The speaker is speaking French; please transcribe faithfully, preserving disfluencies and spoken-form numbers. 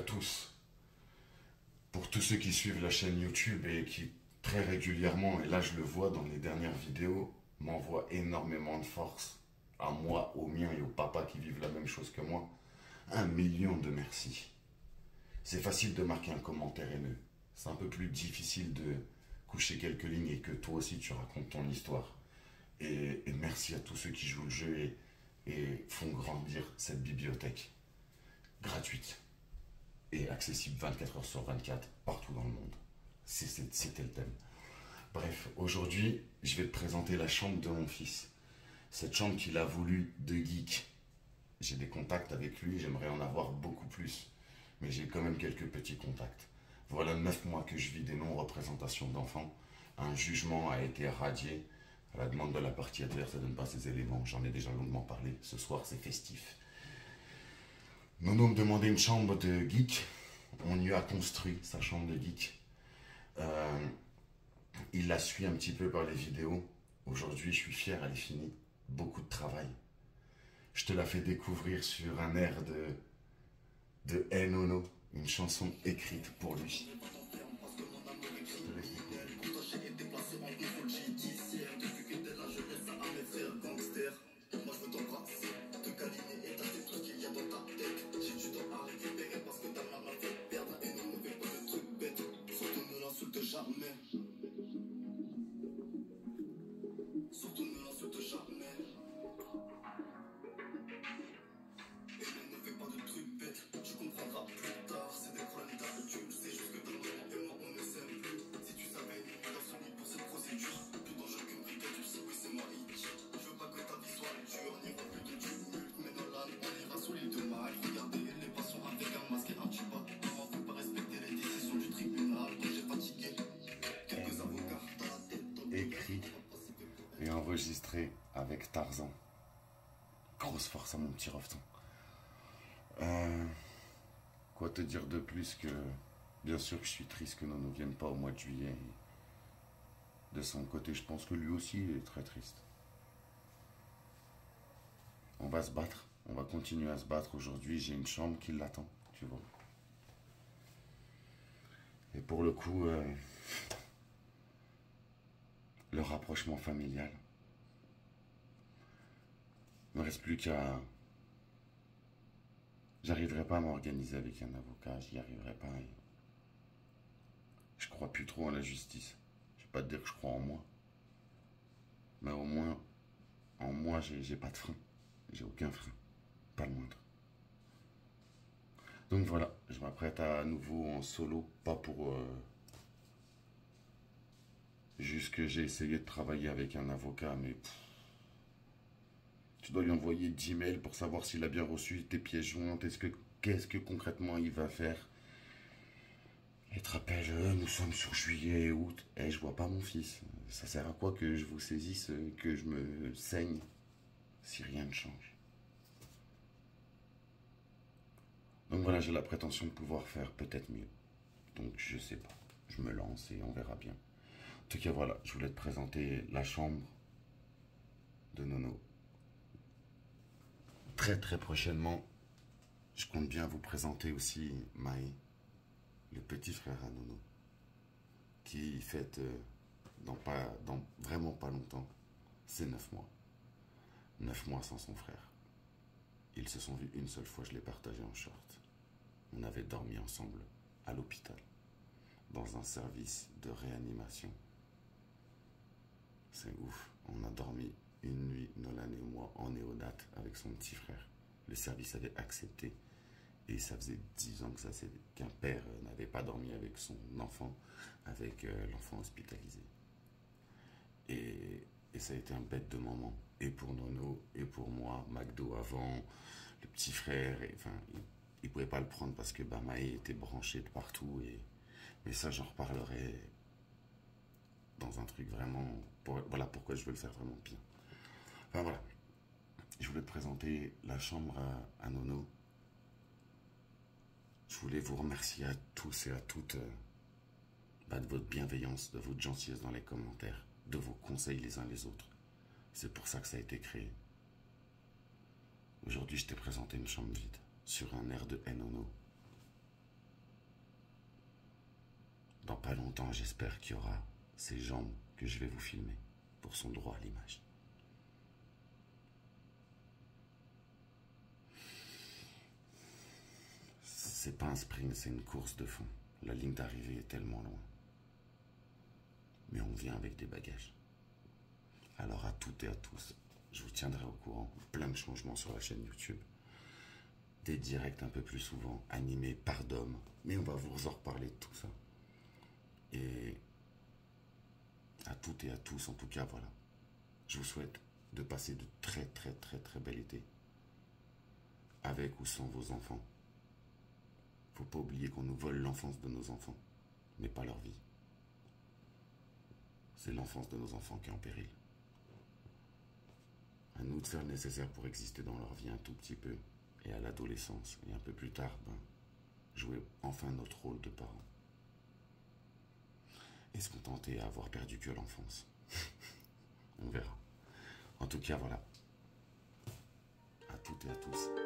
tous. Pour tous ceux qui suivent la chaîne YouTube et qui très régulièrement, et là je le vois dans les dernières vidéos, m'envoient énormément de force à moi, aux miens et aux papas qui vivent la même chose que moi. Un million de merci. C'est facile de marquer un commentaire haineux. C'est un peu plus difficile de coucher quelques lignes et que toi aussi tu racontes ton histoire. Et, et merci à tous ceux qui jouent le jeu et, et font grandir cette bibliothèque gratuite et accessible vingt-quatre heures sur vingt-quatre partout dans le monde. C'était le thème. Bref, aujourd'hui, je vais te présenter la chambre de mon fils. Cette chambre qu'il a voulu de geek. J'ai des contacts avec lui, j'aimerais en avoir beaucoup plus. Mais j'ai quand même quelques petits contacts. Voilà neuf mois que je vis des non-représentations d'enfants. Un jugement a été radié. À la demande de la partie adverse, ça ne donne pas ces éléments. J'en ai déjà longuement parlé. Ce soir, c'est festif. Nono me demandait une chambre de geek. On lui a construit sa chambre de geek. Euh, il la suit un petit peu par les vidéos. Aujourd'hui, je suis fier, elle est finie. Beaucoup de travail. Je te la fais découvrir sur un air de, de Hey Nono, une chanson écrite pour lui. Moi je veux t'embrasser, te câliner et tâter tout ce qu'il y a dans ta tête. J'ai du temps à récupérer parce que ta maman fait perdre. Et non, ne fais pas de trucs bêtes, surtout ne l'insulte jamais. Surtout ne l'insulte jamais. Et non, ne fais pas de trucs bêtes, tu comprendras plus tard. C'est des problèmes d'adultes, c'est juste que ta maman et moi on ne s'aime plus. Si tu savais, dans ce lit pour cette procédure, plus dangereux qu'une brigade, tu sais, oui c'est moi Itch. Je veux pas que ta vie soit dure, ni plus de tumulte. Mais dans l'âne, on ira sous l'île de Maille. Regardez les passions avec un masque et un tuba. Comment vous pas respecter les décisions du tribunal? Donc j'ai fatigué quelques avocats. Écrit et enregistré avec Tarzan. Grosse force à mon petit refton. Euh, quoi te dire de plus que... Bien sûr que je suis triste que Nono ne vienne pas au mois de juillet. De son côté, je pense que lui aussi il est très triste. On va se battre. On va continuer à se battre. Aujourd'hui, j'ai une chambre qui l'attend, tu vois. Et pour le coup, euh, le rapprochement familial. Il ne me reste plus qu'à... J'arriverai pas à m'organiser avec un avocat, j'y arriverai pas. Et... Je crois plus trop en la justice. Je vais pas te dire que je crois en moi. Mais au moins, en moi, j'ai pas de frein. J'ai aucun frein. Pas le moindre. Donc voilà, je m'apprête à nouveau en solo. Pas pour... Euh, juste que j'ai essayé de travailler avec un avocat, mais... Pff, tu dois lui envoyer dix mails pour savoir s'il a bien reçu tes pièces jointes. Est-ce que, qu'est-ce que concrètement il va faire? Et te rappelle, euh, nous sommes sur juillet, août. Et je vois pas mon fils. Ça sert à quoi que je vous saisisse, que je me saigne, si rien ne change? Donc voilà, j'ai la prétention de pouvoir faire peut-être mieux. Donc je sais pas. Je me lance et on verra bien. En tout cas, voilà, je voulais te présenter la chambre de Nono. Très très prochainement, je compte bien vous présenter aussi Maë, le petit frère à Nono, qui fête euh, dans, pas, dans vraiment pas longtemps ses neuf mois. Neuf mois sans son frère. Ils se sont vus une seule fois, je l'ai partagé en short. On avait dormi ensemble à l'hôpital, dans un service de réanimation. C'est ouf, on a dormi une nuit, Nolan et moi, en néonate avec son petit frère. Le service avait accepté et ça faisait dix ans que ça qu'un père n'avait pas dormi avec son enfant, avec euh, l'enfant hospitalisé. Et, et ça a été un bête de moment, et pour Nono, et pour moi, McDo avant, le petit frère, et, enfin, il ne pouvait pas le prendre parce que bah, Maë était branché de partout, et, mais ça j'en reparlerai dans un truc vraiment, pour, voilà pourquoi je veux le faire vraiment bien. Enfin voilà, je voulais te présenter la chambre à, à Nono. Je voulais vous remercier à tous et à toutes euh, bah, de votre bienveillance, de votre gentillesse dans les commentaires, de vos conseils les uns les autres. C'est pour ça que ça a été créé. Aujourd'hui, je t'ai présenté une chambre vide, sur un air de Hey Nono. Dans pas longtemps, j'espère qu'il y aura ces jambes que je vais vous filmer pour son droit à l'image. C'est pas un sprint, c'est une course de fond. La ligne d'arrivée est tellement loin. Mais on vient avec des bagages. Alors à toutes et à tous, je vous tiendrai au courant. Plein de changements sur la chaîne YouTube. Des directs un peu plus souvent, animés par Dom. Mais on va vous en reparler de tout ça. Et à toutes et à tous, en tout cas, voilà. Je vous souhaite de passer de très très très très bel été. Avec ou sans vos enfants. Faut pas oublier qu'on nous vole l'enfance de nos enfants, mais pas leur vie. C'est l'enfance de nos enfants qui est en péril. À nous de faire le nécessaire pour exister dans leur vie un tout petit peu, et à l'adolescence, et un peu plus tard, ben, jouer enfin notre rôle de parents. Et se contenter à avoir perdu que l'enfance. On verra. En tout cas, voilà. À toutes et à tous.